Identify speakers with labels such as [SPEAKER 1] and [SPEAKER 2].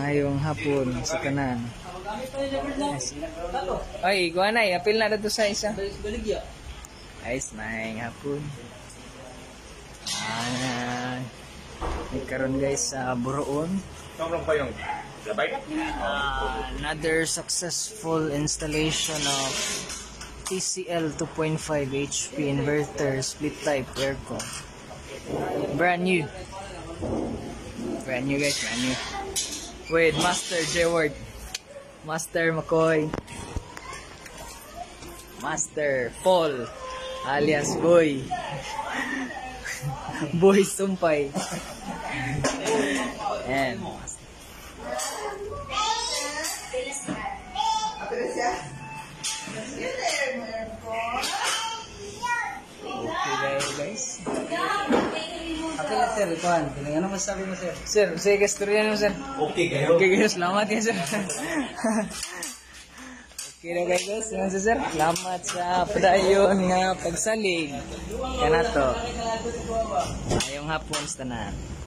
[SPEAKER 1] Maayong hapon sa tanan. Ay, kuha na, apil na dito sa isa. Ayos, maayong hapon. Karon guys sa Buroon. Another successful installation of TCL 2.5 HP inverter split type aircon. Brand new guys, brand new. With Master J-Word, Master McCoy, Master Paul alias Boy Boy Sumpay. And okay guys.
[SPEAKER 2] Sir, ikuan. Ano masasabi mo, sir?
[SPEAKER 1] Sir, sige, storya mo, sir.
[SPEAKER 2] Okay kayo.
[SPEAKER 1] Okay kayo, salamat kayo, sir. Okay na kayo, guys. Sir, salamat sa padayon nga pagsalig. Yan na to. Ayong hapon sa tanan.